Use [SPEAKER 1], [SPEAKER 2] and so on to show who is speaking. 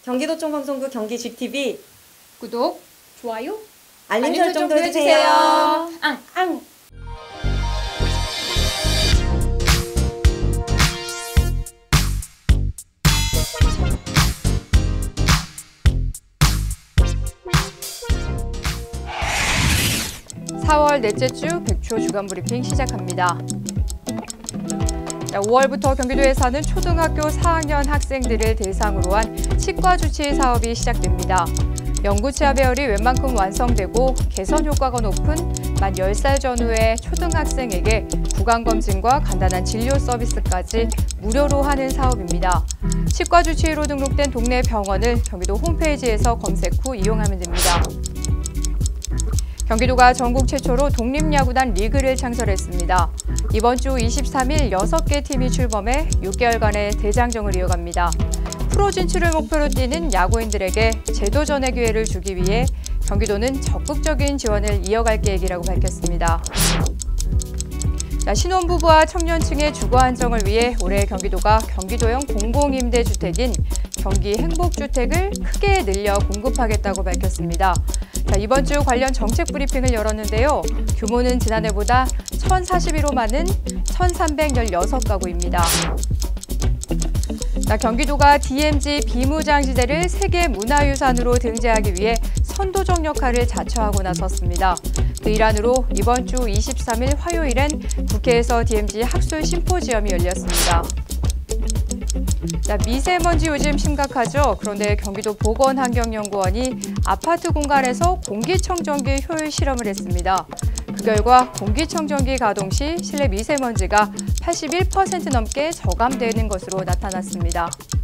[SPEAKER 1] 경기도청 방송국 경기 GTV
[SPEAKER 2] 구독, 좋아요,
[SPEAKER 1] 알림 설정도 해주세요.
[SPEAKER 2] 앙! 4월 넷째 주 백초 주간 브리핑 시작합니다. 5월부터 경기도에서는 초등학교 4학년 학생들을 대상으로 한 치과 주치 사업이 시작됩니다. 연구치아 배열이 웬만큼 완성되고 개선 효과가 높은 만 10살 전후의 초등학생에게 구강검진과 간단한 진료 서비스까지 무료로 하는 사업입니다. 치과 주치의로 등록된 동네 병원을 경기도 홈페이지에서 검색 후 이용하면 됩니다. 경기도가 전국 최초로 독립야구단 리그를 창설했습니다. 이번 주 23일 6개 팀이 출범해 6개월간의 대장정을 이어갑니다. 프로 진출을 목표로 뛰는 야구인들에게 제도전의 기회를 주기 위해 경기도는 적극적인 지원을 이어갈 계획이라고 밝혔습니다. 신혼부부와 청년층의 주거 안정을 위해 올해 경기도가 경기도형 공공임대주택인 경기행복주택을 크게 늘려 공급하겠다고 밝혔습니다. 이번 주 관련 정책 브리핑을 열었는데요. 규모는 지난해보다 1,041호 많은 1,316가구입니다. 경기도가 DMZ 비무장지대를 세계 문화유산으로 등재하기 위해 선도적 역할을 자처하고 나섰습니다. 그 일환으로 이번 주 23일 화요일엔 국회에서 DMZ 학술 심포지엄이 열렸습니다. 미세먼지 요즘 심각하죠. 그런데 경기도 보건환경연구원이 아파트 공간에서 공기청정기 효율 실험을 했습니다. 그 결과 공기청정기 가동 시 실내 미세먼지가 81% 넘게 저감되는 것으로 나타났습니다.